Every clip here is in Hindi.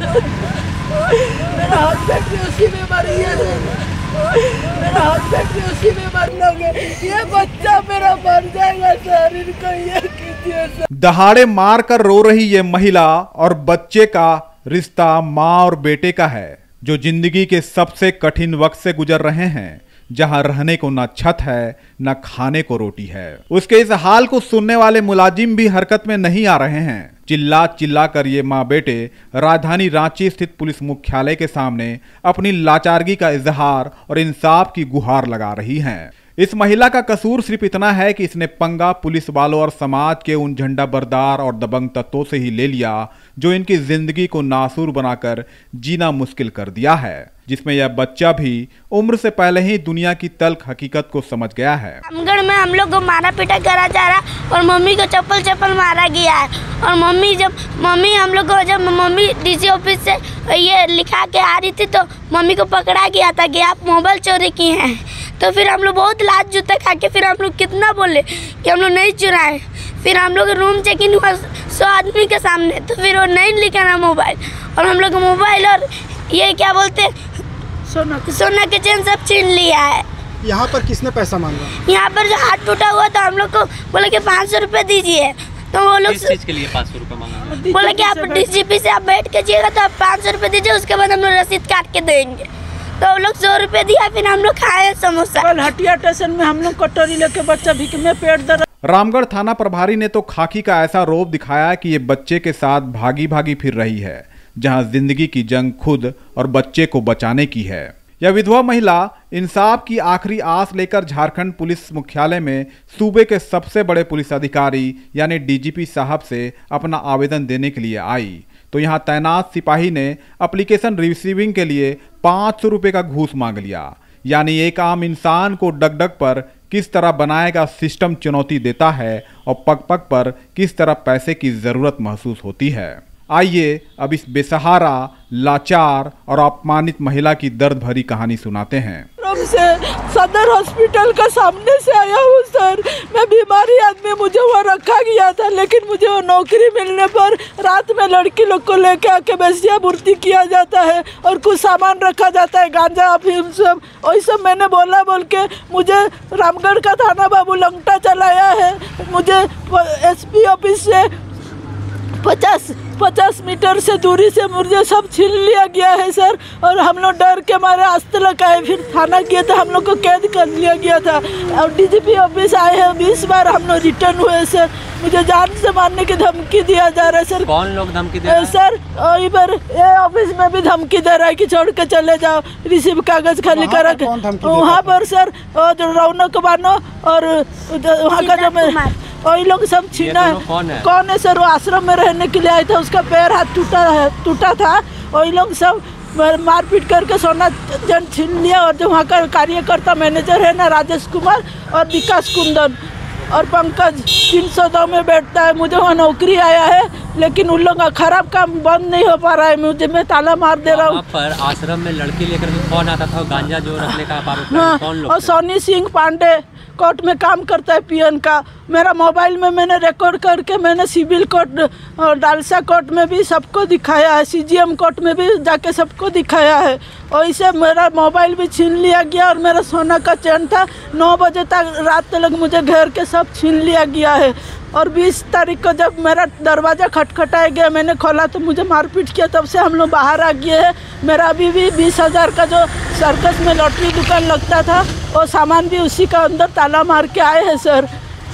मेरा हस्बैंड भी उसी में मर गया, मेरा हस्बैंड भी उसी में मरना है। ये बच्चा मेरा मर जाएगा सर, इनको ये कीजिए सर। दहाड़े मार कर रो रही ये महिला और बच्चे का रिश्ता माँ और बेटे का है, जो जिंदगी के सबसे कठिन वक्त से गुजर रहे हैं, जहां रहने को न छत है न खाने को रोटी है। उसके इस हाल को सुनने वाले मुलाजिम भी हरकत में नहीं आ रहे हैं। चिल्ला चिल्ला कर ये माँ बेटे राजधानी रांची स्थित पुलिस मुख्यालय के सामने अपनी लाचारगी का इजहार और इंसाफ की गुहार लगा रही हैं। इस महिला का कसूर सिर्फ इतना है कि इसने पंगा पुलिस वालों और समाज के उन झंडा बरदार और दबंग तत्वों से ही ले लिया, जो इनकी जिंदगी को नासूर बनाकर जीना मुश्किल कर दिया है, जिसमें यह बच्चा भी उम्र से पहले ही दुनिया की तल्ख हकीकत को समझ गया है। रामगढ़ में हम लोग को मारा पीटा करा जा रहा और मम्मी को चप्पल मारा गया है। और मम्मी हम लोग को जब मम्मी डीसी ऑफिस से ये लिखा के आ रही थी तो मम्मी को पकड़ा गया था कि आप मोबाइल चोरी किए हैं। तो फिर हम लोग बहुत लात जूता खा के फिर हम लोग कितना बोले कि हम लोग नहीं चुराए। फिर हम लोग रूम चेक इन हुआ 100 आदमी के सामने, तो फिर वो नहीं लिखा ना मोबाइल, और हम लोग मोबाइल और ये क्या बोलते सोना के चेन सब छीन लिया है। यहाँ पर किसने पैसा मांगा? यहाँ पर जो हाथ टूटा हुआ था हम लोग को बोले कि 500 रुपये दीजिए, तो वो लोग किस चीज के लिए 500 रुपये मांगा? बोले कि आप डीजीपी से आप बैठ के जाइएगा तो आप 500 रुपये दीजिए, उसके बाद हम लोग रसीद काट के देंगे। तो वो लोग 100 रुपये दिया, फिर हम लोग खाए समोसा। कल हटिया स्टेशन में हम लोग कटोरी लेके बच्चा भीख में पेट दर्द। रामगढ़ थाना प्रभारी ने तो खाकी का ऐसा रौब दिखाया कि ये बच्चे के साथ भागी भागी फिर रही है, जहां जिंदगी की जंग खुद और बच्चे को बचाने की है। यह विधवा महिला इंसाफ की आखिरी आस लेकर झारखंड पुलिस मुख्यालय में सूबे के सबसे बड़े पुलिस अधिकारी यानी डीजीपी साहब से अपना आवेदन देने के लिए आई, तो यहाँ तैनात सिपाही ने एप्लीकेशन रिसीविंग के लिए 500 रुपये का घूस मांग लिया। यानी एक आम इंसान को डगडग पर किस तरह बनाएगा सिस्टम चुनौती देता है और पग पग पर किस तरह पैसे की जरूरत महसूस होती है। आइए अब इस बेसहारा, लाचार और अपमानित महिला की दर्द भरी कहानी सुनाते हैं। से सदर हॉस्पिटल का सामने से आया हूँ सर। मैं बीमारी आदमी, मुझे वो रखा गया था, लेकिन मुझे वो नौकरी मिलने पर रात में लड़की लोग को लेके आके वैश्या पूर्ति किया जाता है और कुछ सामान रखा जाता है, गांजा अफीम सब, वही सब मैंने बोल के मुझे रामगढ़ का थाना बाबू लंगटा चलाया है। मुझे एसपी ऑफिस से 50 मीटर से दूरी से मुझे सब छीन लिया गया है सर। और हम लोग डर के मारे आस्तलक आए, फिर थाना किए तो हम लोग को कैद कर लिया गया था। और डीजीपी ऑफिस आए हैं, 20 बार हम लोग रिटर्न हुए सर। मुझे जान से मारने की धमकी दिया जा रहा है सर। कौन लोग धमकी दे रहे हैं सर? इधर ये ऑफिस में भी धमकी दे रहा है कि छोड़ के चले जाओ, रिसीव कागज खाली करा के। वहाँ पर सर जो रौनक बानो और वहाँ का जो वही लोग सब छीना है। कौन है सर? वो आश्रम में रहने के लिए आया था, उसका पैर हाथ टूटा था। वही लोग सब मारपीट करके सोना जन छीन लिया। और जो वहाँ का कार्यकर्ता मैनेजर है ना, राजेश कुमार और विकास कुंदन और पंकज 302 में बैठता है। मुझे वहाँ नौकरी आया है, लेकिन उन लोगों का खराब काम बंद नहीं हो पा रहा है। मुझे मैं ताला मार दे रहा हूँ। पर आश्रम में लड़की लेकर कौन आता था? गांजा जो रखने का आरोप है, हाँ, कौन लोग? और सोनी सिंह पांडे कोर्ट में काम करता है पीएन का। मेरा मोबाइल में मैंने रिकॉर्ड करके मैंने सिविल कोर्ट और डालसा कोर्ट में भी सबको दिखाया है, सीजीएम कोर्ट में भी जाके सबको दिखाया है। और इसे मेरा मोबाइल भी छीन लिया गया और मेरा सोना का चैन था। 9 बजे तक रात तक मुझे घर के सब छीन लिया गया है। और 20 तारीख को जब मेरा दरवाज़ा खटखटाया गया, मैंने खोला तो मुझे मारपीट किया। तब से हम लोग बाहर आ गए हैं। मेरा अभी भी 20,000 का जो सर्कस में लॉटरी दुकान लगता था, वो सामान भी उसी का अंदर ताला मार के आए हैं सर।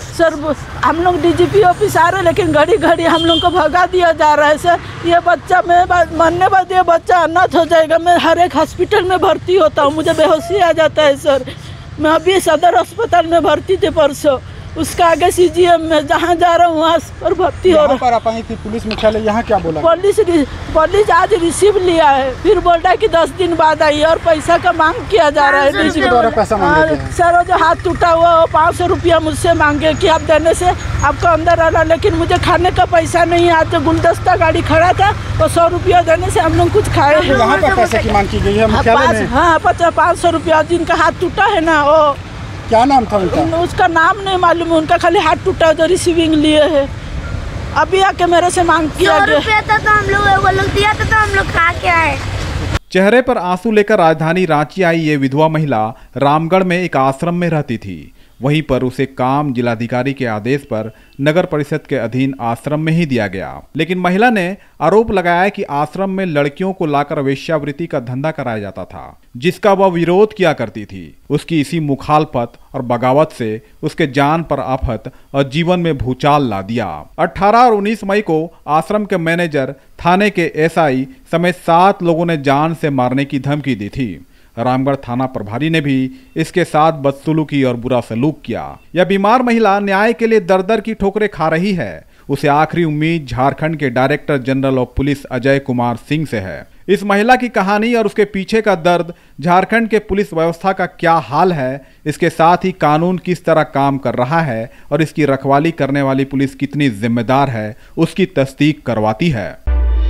हम लोग डीजीपी ऑफिस आ रहे हैं, लेकिन घड़ी घड़ी हम लोग को भगा दिया जा रहा है सर। ये बच्चा, मैं मरने बाद ये बच्चा अनाथ हो जाएगा। मैं हर एक हॉस्पिटल में भर्ती होता हूँ, मुझे बेहोशी आ जाता है सर। मैं अभी सदर अस्पताल में भर्ती थी परसों, उसका आगे सीजीएम में जहाँ जा रहा हूँ वहाँ पर भर्ती हो रहा है। पुलिस मुख्यालय यहाँ क्या बोला? पुलिस आज रिसीव लिया है, फिर बोल रहा है कि 10 दिन बाद आई, और पैसा का मांग किया जा रहा है। किसी के द्वारा पैसा मांगे हैं? सर वो जो हाथ टूटा हुआ वो 500 रुपया मुझसे मांगे कि आप देने से आपको अंदर आना, लेकिन मुझे खाने का पैसा नहीं है। आज जो गुलदस्ता गाड़ी खड़ा था वो 100 रुपया देने से हम लोग कुछ खाए हैं। यहाँ पर पैसे की मांग की गई है मुख्यालय में? हाँ, 500 रुपया। जिनका हाथ टूटा है ना, वो क्या नाम था उनका? उसका नाम नहीं मालूम है, उनका खाली हाथ टूटा जो रिसीविंग लिए है। अभी आके मेरे से मांग 100 किया गया। रुपया था तो हम लोग वो लोग दिया था तो हम लोग खा के आए। चेहरे पर आंसू लेकर राजधानी रांची आई ये विधवा महिला रामगढ़ में एक आश्रम में रहती थी। वहीं पर उसे काम जिलाधिकारी के आदेश पर नगर परिषद के अधीन आश्रम में ही दिया गया। लेकिन महिला ने आरोप लगाया कि आश्रम में लड़कियों को लाकर वेश्यावृत्ति का धंधा कराया जाता था, जिसका वह विरोध किया करती थी। उसकी इसी मुखालफत और बगावत से उसके जान पर आफत और जीवन में भूचाल ला दिया। 18 और 19 मई को आश्रम के मैनेजर, थाने के एसआई समेत 7 लोगों ने जान से मारने की धमकी दी थी। रामगढ़ थाना प्रभारी ने भी इसके साथ बदसलूकी और बुरा सलूक किया। यह बीमार महिला न्याय के लिए दर दर की ठोकरें खा रही है। उसे आखिरी उम्मीद झारखंड के director general of police Ajay Kumar Singh से है। इस महिला की कहानी और उसके पीछे का दर्द, झारखंड के पुलिस व्यवस्था का क्या हाल है, इसके साथ ही कानून किस तरह काम कर रहा है और इसकी रखवाली करने वाली पुलिस कितनी जिम्मेदार है, उसकी तस्दीक करवाती है।